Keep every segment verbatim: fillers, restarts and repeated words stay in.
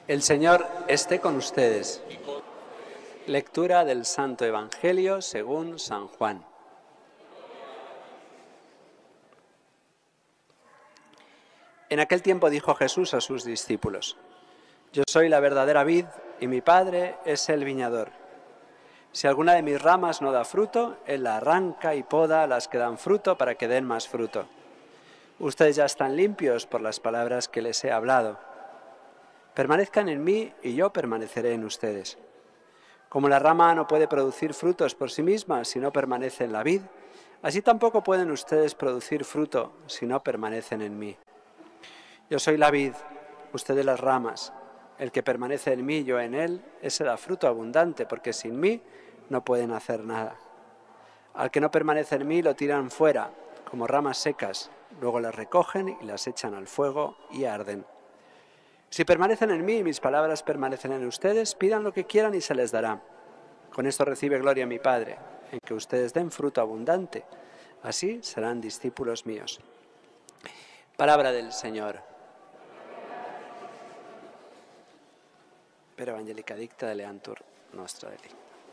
El Señor esté con ustedes. Lectura del Santo Evangelio según San Juan. En aquel tiempo dijo Jesús a sus discípulos: Yo soy la verdadera vid y mi Padre es el viñador. Si alguna de mis ramas no da fruto, Él la arranca y poda las que dan fruto para que den más fruto. Ustedes ya están limpios por las palabras que les he hablado. Permanezcan en mí y yo permaneceré en ustedes. Como la rama no puede producir frutos por sí misma si no permanece en la vid, así tampoco pueden ustedes producir fruto si no permanecen en mí. Yo soy la vid, ustedes las ramas. El que permanece en mí y yo en él, ese da fruto abundante, porque sin mí no pueden hacer nada. Al que no permanece en mí lo tiran fuera, como ramas secas, luego las recogen y las echan al fuego y arden. Si permanecen en mí y mis palabras permanecen en ustedes, pidan lo que quieran y se les dará. Con esto recibe gloria mi Padre, en que ustedes den fruto abundante. Así serán discípulos míos. Palabra del Señor. Per Evangelica dicta de Leantur nostra Dei.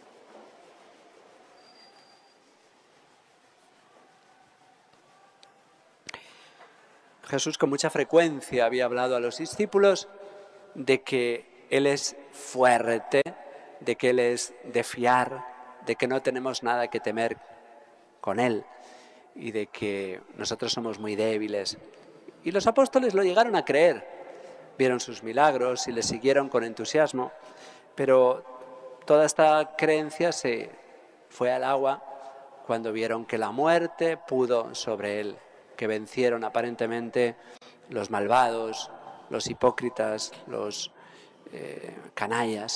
Jesús con mucha frecuencia había hablado a los discípulos de que Él es fuerte, de que Él es de fiar, de que no tenemos nada que temer con Él y de que nosotros somos muy débiles. Y los apóstoles lo llegaron a creer, vieron sus milagros y le siguieron con entusiasmo, pero toda esta creencia se fue al agua cuando vieron que la muerte pudo sobre Él, que vencieron aparentemente los malvados, los hipócritas, los eh, canallas.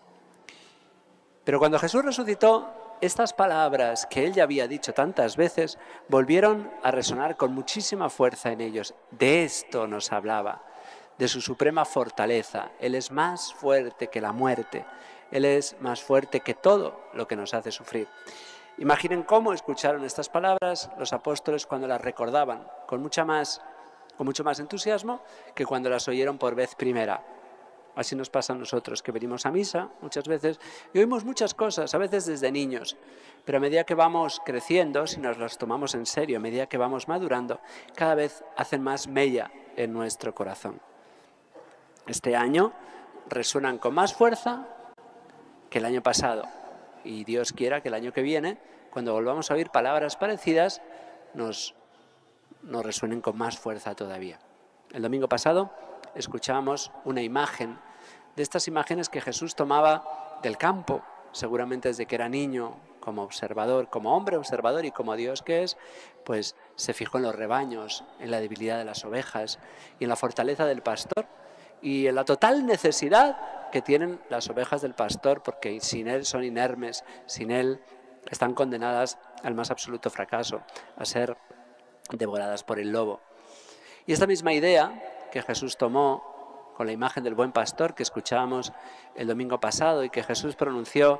Pero cuando Jesús resucitó, estas palabras que Él ya había dicho tantas veces volvieron a resonar con muchísima fuerza en ellos. De esto nos hablaba, de su suprema fortaleza. Él es más fuerte que la muerte. Él es más fuerte que todo lo que nos hace sufrir. Imaginen cómo escucharon estas palabras los apóstoles cuando las recordaban, con, mucha más, con mucho más entusiasmo que cuando las oyeron por vez primera. Así nos pasa a nosotros, que venimos a misa muchas veces y oímos muchas cosas, a veces desde niños, pero a medida que vamos creciendo, si nos las tomamos en serio, a medida que vamos madurando, cada vez hacen más mella en nuestro corazón. Este año resuenan con más fuerza que el año pasado. Y Dios quiera que el año que viene, cuando volvamos a oír palabras parecidas, nos, nos resuenen con más fuerza todavía. El domingo pasado escuchábamos una imagen, de estas imágenes que Jesús tomaba del campo, seguramente desde que era niño, como observador, como hombre observador y como Dios que es, pues se fijó en los rebaños, en la debilidad de las ovejas y en la fortaleza del pastor y en la total necesidad que tienen las ovejas del pastor, porque sin él son inermes, sin él están condenadas al más absoluto fracaso, a ser devoradas por el lobo. Y esta misma idea que Jesús tomó con la imagen del buen pastor que escuchábamos el domingo pasado y que Jesús pronunció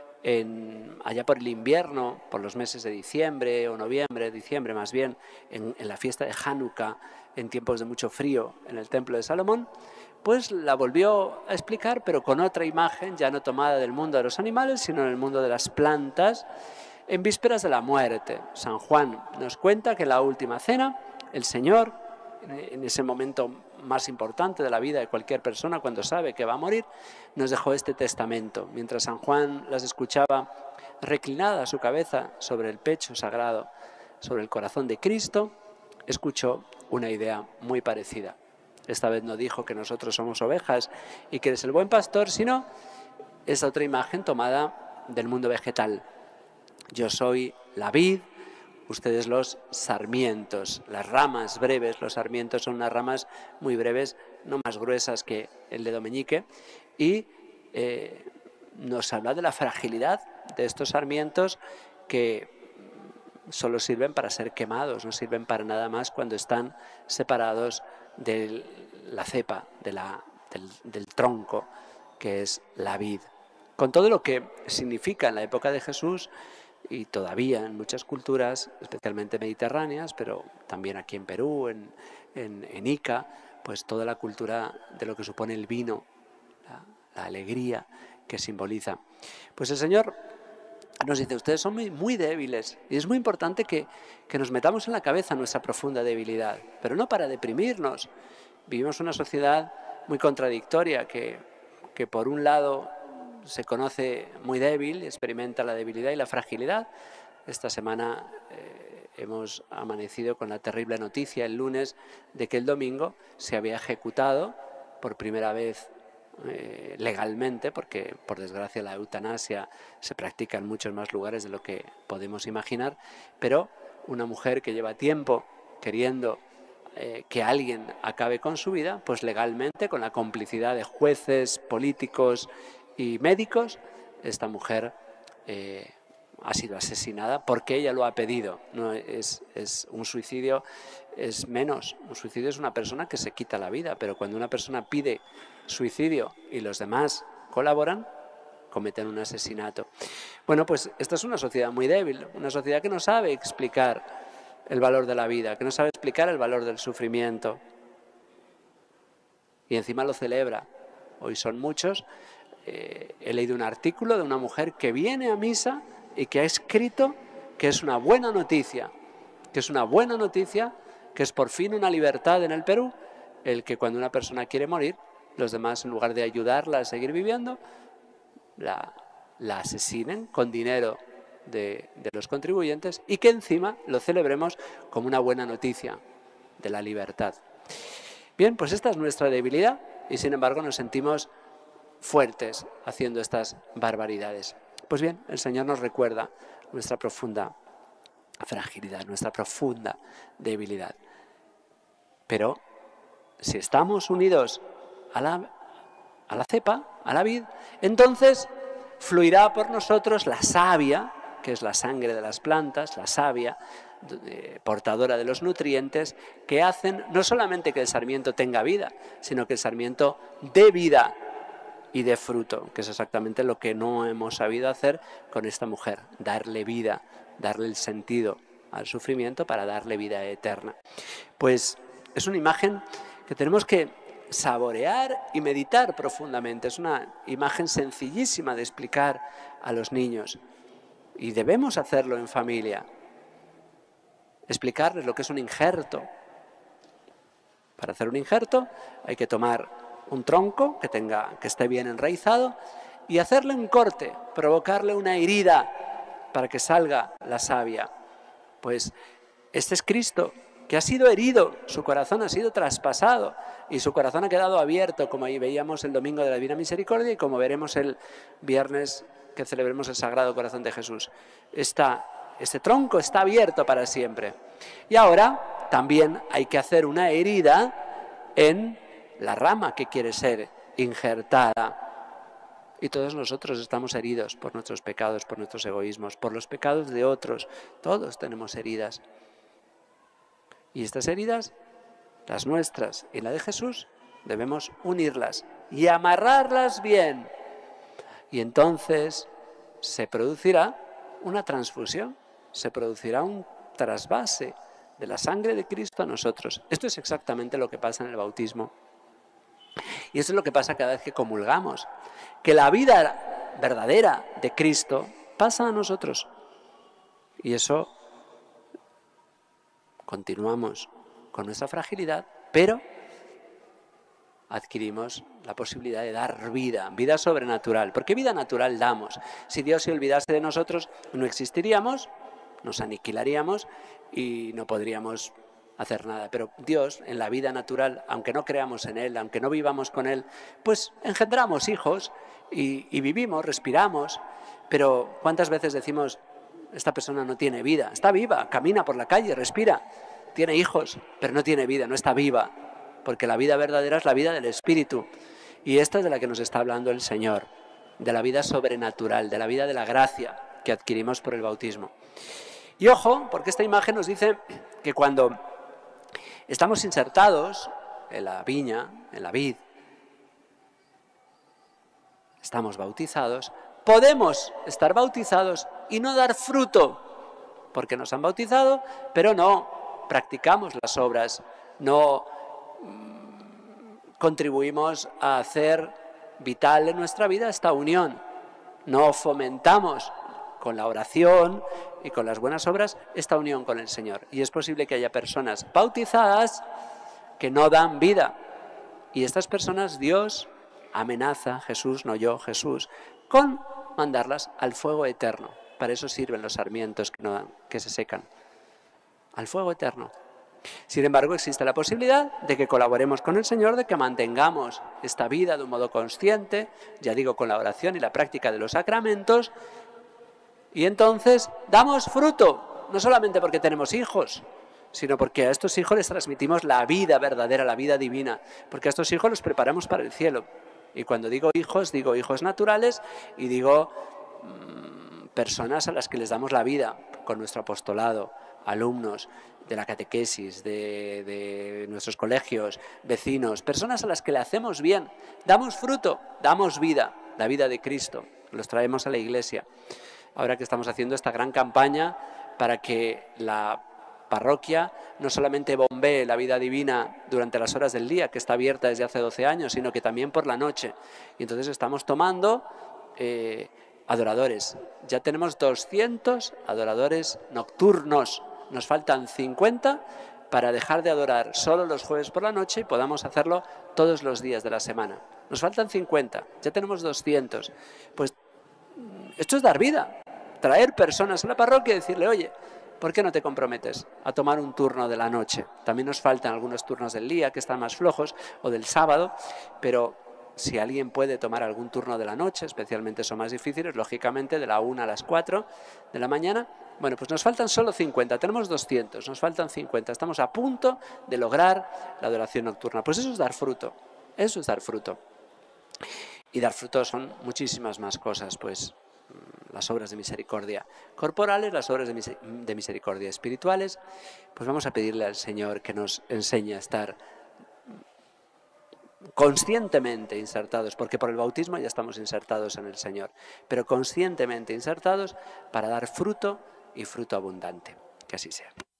en, allá por el invierno, por los meses de diciembre o noviembre, diciembre más bien, en, en la fiesta de Hanukkah, en tiempos de mucho frío en el templo de Salomón, pues la volvió a explicar, pero con otra imagen, ya no tomada del mundo de los animales, sino en el mundo de las plantas, en vísperas de la muerte. San Juan nos cuenta que en la última cena, el Señor, en ese momento más importante de la vida de cualquier persona, cuando sabe que va a morir, nos dejó este testamento. Mientras San Juan las escuchaba reclinada su cabeza sobre el pecho sagrado, sobre el corazón de Cristo, escuchó una idea muy parecida. Esta vez no dijo que nosotros somos ovejas y que eres el buen pastor, sino esa otra imagen tomada del mundo vegetal. Yo soy la vid, ustedes los sarmientos, las ramas breves. Los sarmientos son unas ramas muy breves, no más gruesas que el dedo meñique, y eh, nos habla de la fragilidad de estos sarmientos que solo sirven para ser quemados, no sirven para nada más cuando están separados de la cepa, de la, del, del tronco, que es la vid. Con todo lo que significa en la época de Jesús y todavía en muchas culturas, especialmente mediterráneas, pero también aquí en Perú, en, en, en Ica, pues toda la cultura de lo que supone el vino, la, la alegría que simboliza. Pues el Señor nos dice, ustedes son muy, muy débiles, y es muy importante que, que nos metamos en la cabeza nuestra profunda debilidad, pero no para deprimirnos. Vivimos una sociedad muy contradictoria que, que por un lado se conoce muy débil, experimenta la debilidad y la fragilidad. Esta semana eh, hemos amanecido con la terrible noticia el lunes de que el domingo se había ejecutado por primera vez eh, legalmente, porque por desgracia la eutanasia se practica en muchos más lugares de lo que podemos imaginar, pero una mujer que lleva tiempo queriendo eh, que alguien acabe con su vida, pues legalmente, con la complicidad de jueces, políticos y médicos, esta mujer eh, ha sido asesinada porque ella lo ha pedido. No es, es un suicidio, es menos. Un suicidio es una persona que se quita la vida, pero cuando una persona pide suicidio y los demás colaboran, cometen un asesinato. Bueno, pues esta es una sociedad muy débil, una sociedad que no sabe explicar el valor de la vida, que no sabe explicar el valor del sufrimiento. Y encima lo celebra. Hoy son muchos. Eh, he leído un artículo de una mujer que viene a misa y que ha escrito que es una buena noticia, que es una buena noticia, que es por fin una libertad en el Perú, el que cuando una persona quiere morir, los demás, en lugar de ayudarla a seguir viviendo, la, la asesinen con dinero de, de los contribuyentes, y que encima lo celebremos como una buena noticia de la libertad. Bien, pues esta es nuestra debilidad y sin embargo nos sentimos fuertes haciendo estas barbaridades. Pues bien, el Señor nos recuerda nuestra profunda fragilidad, nuestra profunda debilidad. Pero si estamos unidos a la, a la cepa, a la vid, entonces fluirá por nosotros la savia, que es la sangre de las plantas, la savia eh, portadora de los nutrientes, que hacen no solamente que el sarmiento tenga vida, sino que el sarmiento dé vida y de fruto, que es exactamente lo que no hemos sabido hacer con esta mujer, darle vida, darle el sentido al sufrimiento para darle vida eterna. Pues es una imagen que tenemos que saborear y meditar profundamente. Es una imagen sencillísima de explicar a los niños y debemos hacerlo en familia. Explicarles lo que es un injerto. Para hacer un injerto hay que tomar un tronco que, tenga, que esté bien enraizado y hacerle un corte, provocarle una herida para que salga la savia. Pues este es Cristo, que ha sido herido, su corazón ha sido traspasado y su corazón ha quedado abierto, como ahí veíamos el domingo de la Divina Misericordia y como veremos el viernes que celebremos el Sagrado Corazón de Jesús. Esta, este tronco está abierto para siempre. Y ahora también hay que hacer una herida en la rama que quiere ser injertada. Y todos nosotros estamos heridos por nuestros pecados, por nuestros egoísmos, por los pecados de otros. Todos tenemos heridas. Y estas heridas, las nuestras y la de Jesús, debemos unirlas y amarrarlas bien. Y entonces se producirá una transfusión, se producirá un trasvase de la sangre de Cristo a nosotros. Esto es exactamente lo que pasa en el bautismo. Y eso es lo que pasa cada vez que comulgamos, que la vida verdadera de Cristo pasa a nosotros. Y eso continuamos con nuestra fragilidad, pero adquirimos la posibilidad de dar vida, vida sobrenatural. ¿Por qué vida natural damos? Si Dios se olvidase de nosotros, no existiríamos, nos aniquilaríamos y no podríamos hacer nada. Pero Dios, en la vida natural, aunque no creamos en Él, aunque no vivamos con Él, pues engendramos hijos y, y vivimos, respiramos. Pero ¿cuántas veces decimos, esta persona no tiene vida? Está viva, camina por la calle, respira, tiene hijos, pero no tiene vida, no está viva. Porque la vida verdadera es la vida del Espíritu. Y esta es de la que nos está hablando el Señor, de la vida sobrenatural, de la vida de la gracia que adquirimos por el bautismo. Y ojo, porque esta imagen nos dice que cuando estamos insertados en la viña, en la vid, estamos bautizados, podemos estar bautizados y no dar fruto, porque nos han bautizado, pero no practicamos las obras, no mmm, contribuimos a hacer vital en nuestra vida esta unión. No fomentamos con la oración y con las buenas obras esta unión con el Señor. Y es posible que haya personas bautizadas que no dan vida. Y estas personas Dios amenaza, Jesús, no yo, Jesús, con mandarlas al fuego eterno. Para eso sirven los sarmientos que, no, que se secan. Al fuego eterno. Sin embargo, existe la posibilidad de que colaboremos con el Señor, de que mantengamos esta vida de un modo consciente, ya digo, con la oración y la práctica de los sacramentos, y entonces damos fruto, no solamente porque tenemos hijos, sino porque a estos hijos les transmitimos la vida verdadera, la vida divina, porque a estos hijos los preparamos para el cielo. Y cuando digo hijos, digo hijos naturales y digo mmm, personas a las que les damos la vida con nuestro apostolado, alumnos de la catequesis, de, de nuestros colegios, vecinos, personas a las que le hacemos bien, damos fruto, damos vida, la vida de Cristo, los traemos a la iglesia. Ahora que estamos haciendo esta gran campaña para que la parroquia no solamente bombee la vida divina durante las horas del día, que está abierta desde hace doce años, sino que también por la noche. Y entonces estamos tomando eh, adoradores. Ya tenemos doscientos adoradores nocturnos. Nos faltan cincuenta para dejar de adorar solo los jueves por la noche y podamos hacerlo todos los días de la semana. Nos faltan cincuenta, ya tenemos doscientos. Pues esto es dar vida, traer personas a la parroquia y decirle, oye, ¿por qué no te comprometes a tomar un turno de la noche? También nos faltan algunos turnos del día que están más flojos o del sábado, pero si alguien puede tomar algún turno de la noche, especialmente son más difíciles, lógicamente de la una a las cuatro de la mañana, bueno, pues nos faltan solo cincuenta, tenemos doscientos, nos faltan cincuenta, estamos a punto de lograr la adoración nocturna. Pues eso es dar fruto, eso es dar fruto. Y dar fruto son muchísimas más cosas, pues las obras de misericordia corporales, las obras de misericordia espirituales. Pues vamos a pedirle al Señor que nos enseñe a estar conscientemente insertados, porque por el bautismo ya estamos insertados en el Señor, pero conscientemente insertados para dar fruto y fruto abundante. Que así sea.